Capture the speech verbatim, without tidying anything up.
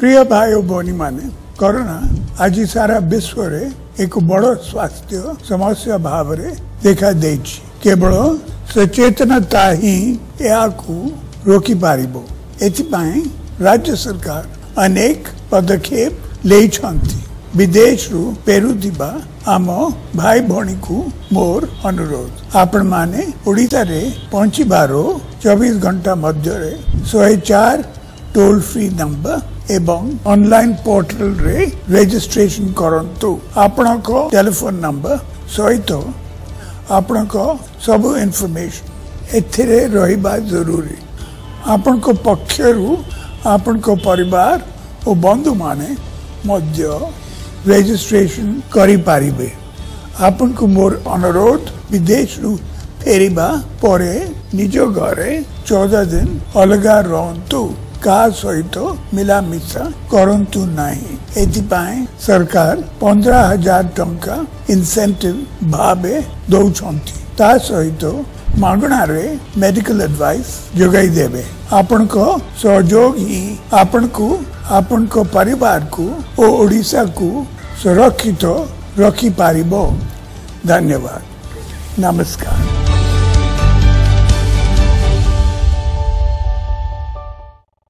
प्रिय भाई और भौणी माने कोरोना आज सारा विश्व रे एक बड़ स्वास्थ्य समस्या भाव रे देखा देछि। केवल सचेतनता ही याकू रोकी पारिबो। एथिपाई राज्य सरकार अनेक पदक्षेप लेइछंती। विदेश रु फेरुथिबा आम भाई भौणी को मोर अनुरोध, आपण माने ओडिशा रे पहुंचीबारो चौबीस घंटा मध्य रे सौ चार टोल फ्री नंबर एवं ऑनलाइन पोर्टल रे रजिस्ट्रेशन करंतु। आपण को टेलीफोन नंबर सहित आपण को सब इन्फॉर्मेशन एथिरे रहिबा जरूरी। आपण को पक्षरु आपण को परिवार और बंधु माने मध्य रजिस्ट्रेशन करि पारिबे। आपण को मोर अनुरोध, विदेश रु फेरिबा परे निज घरे चौदह दिन अलगा रहंतु। का सहित मिलामिशा करंतु नहीं। एथिपाई सरकार पंद्रह हजार टंका इंसेंटिव भावे दौछंती। ता सहित मागणा रे मेडिकल एडवाइस जोगाई देबे। आपण को सहयोग ही आपण को आपण को परिवार को और ओडिशा को सुरक्षित रखी पारिबो। धन्यवाद, नमस्कार।